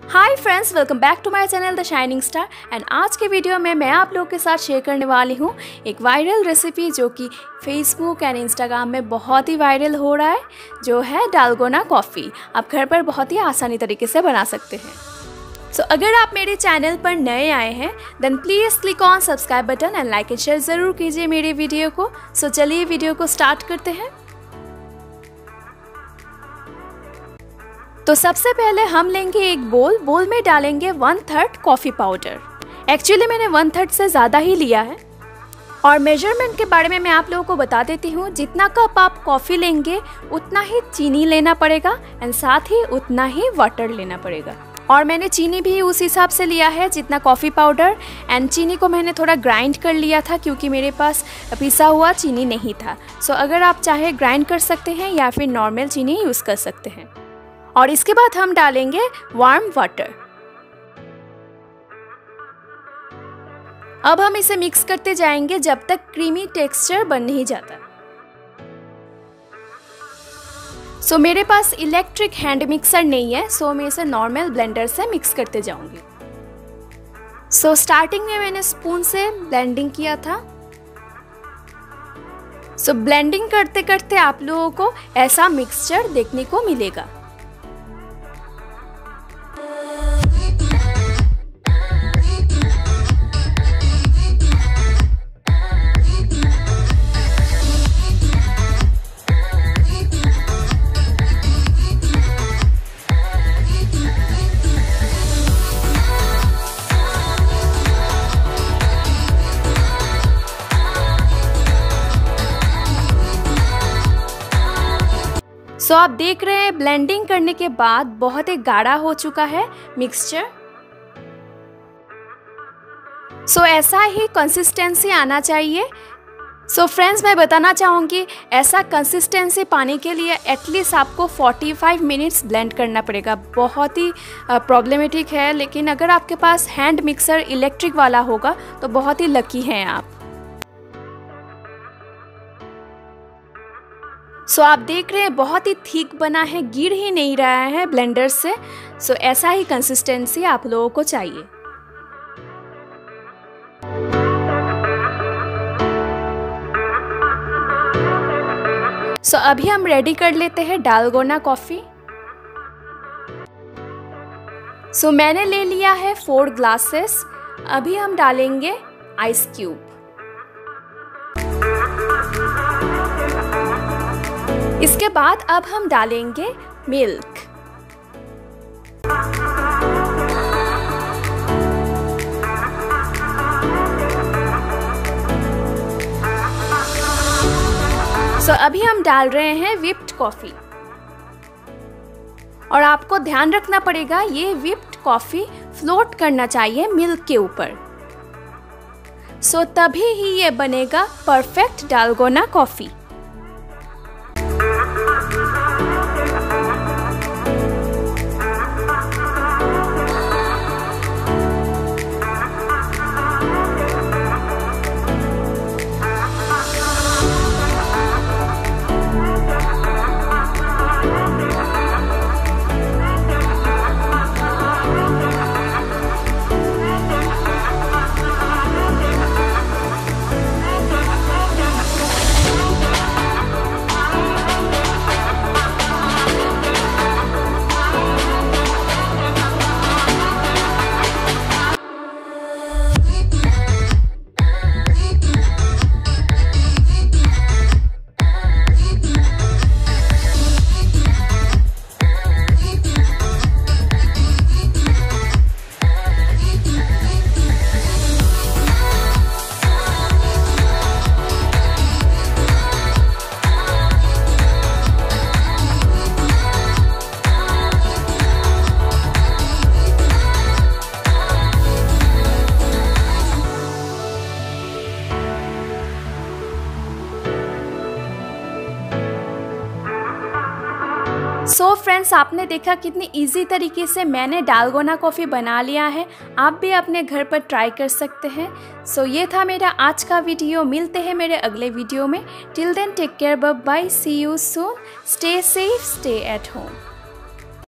Hi friends, welcome back to my channel the shining star. And आज के video में मैं आप लोगों के साथ शेयर करने वाली हूँ एक वायरल रेसिपी जो कि फेसबुक एंड इंस्टाग्राम में बहुत ही वायरल हो रहा है, जो है डालगोना कॉफ़ी। आप घर पर बहुत ही आसानी तरीके से बना सकते हैं। सो अगर आप मेरे चैनल पर नए आए हैं then please click on subscribe button and like and share ज़रूर कीजिए मेरे वीडियो को। सो चलिए वीडियो को स्टार्ट करते हैं। तो सबसे पहले हम लेंगे एक बोल में डालेंगे 1/3 कॉफ़ी पाउडर। एक्चुअली मैंने 1/3 से ज़्यादा ही लिया है। और मेजरमेंट के बारे में मैं आप लोगों को बता देती हूँ। जितना कप आप कॉफ़ी लेंगे उतना ही चीनी लेना पड़ेगा एंड साथ ही उतना ही वाटर लेना पड़ेगा। और मैंने चीनी भी उस हिसाब से लिया है जितना कॉफ़ी पाउडर। एंड चीनी को मैंने थोड़ा ग्राइंड कर लिया था क्योंकि मेरे पास पिसा हुआ चीनी नहीं था। सो अगर आप चाहे ग्राइंड कर सकते हैं या फिर नॉर्मल चीनी यूज़ कर सकते हैं। और इसके बाद हम डालेंगे वार्म वाटर। अब हम इसे मिक्स करते जाएंगे जब तक क्रीमी टेक्सचर बन नहीं जाता। सो मेरे पास इलेक्ट्रिक हैंड मिक्सर नहीं है, सो मैं इसे नॉर्मल ब्लेंडर से मिक्स करते जाऊंगी। सो स्टार्टिंग में मैंने स्पून से ब्लेंडिंग किया था। सो ब्लेंडिंग करते करते आप लोगों को ऐसा मिक्सचर देखने को मिलेगा। सो आप देख रहे हैं ब्लेंडिंग करने के बाद बहुत ही गाढ़ा हो चुका है मिक्सचर। सो ऐसा ही कंसिस्टेंसी आना चाहिए। सो फ्रेंड्स, मैं बताना चाहूँगी ऐसा कंसिस्टेंसी पाने के लिए एटलीस्ट आपको 45 मिनट्स ब्लेंड करना पड़ेगा। बहुत ही प्रॉब्लमेटिक है, लेकिन अगर आपके पास हैंड मिक्सर इलेक्ट्रिक वाला होगा तो बहुत ही लकी हैं आप। सो आप देख रहे हैं बहुत ही थिक बना है, गिर ही नहीं रहा है ब्लेंडर से। सो ऐसा ही कंसिस्टेंसी आप लोगों को चाहिए। सो अभी हम रेडी कर लेते हैं डालगोना कॉफ़ी। सो मैंने ले लिया है 4 ग्लासेस। अभी हम डालेंगे आइस क्यूब। इसके बाद अब हम डालेंगे मिल्क। सो अभी हम डाल रहे हैं व्हिप्ड कॉफ़ी। और आपको ध्यान रखना पड़ेगा ये व्हिप्ड कॉफ़ी फ्लोट करना चाहिए मिल्क के ऊपर। सो तभी ही ये बनेगा perfect dalgona coffee. So friends, आपने देखा कितनी इजी तरीके से मैंने डालगोना कॉफ़ी बना लिया है। आप भी अपने घर पर ट्राई कर सकते हैं। सो ये था मेरा आज का वीडियो। मिलते हैं मेरे अगले वीडियो में। Till then take care, bye bye, see you soon, stay safe, stay at home.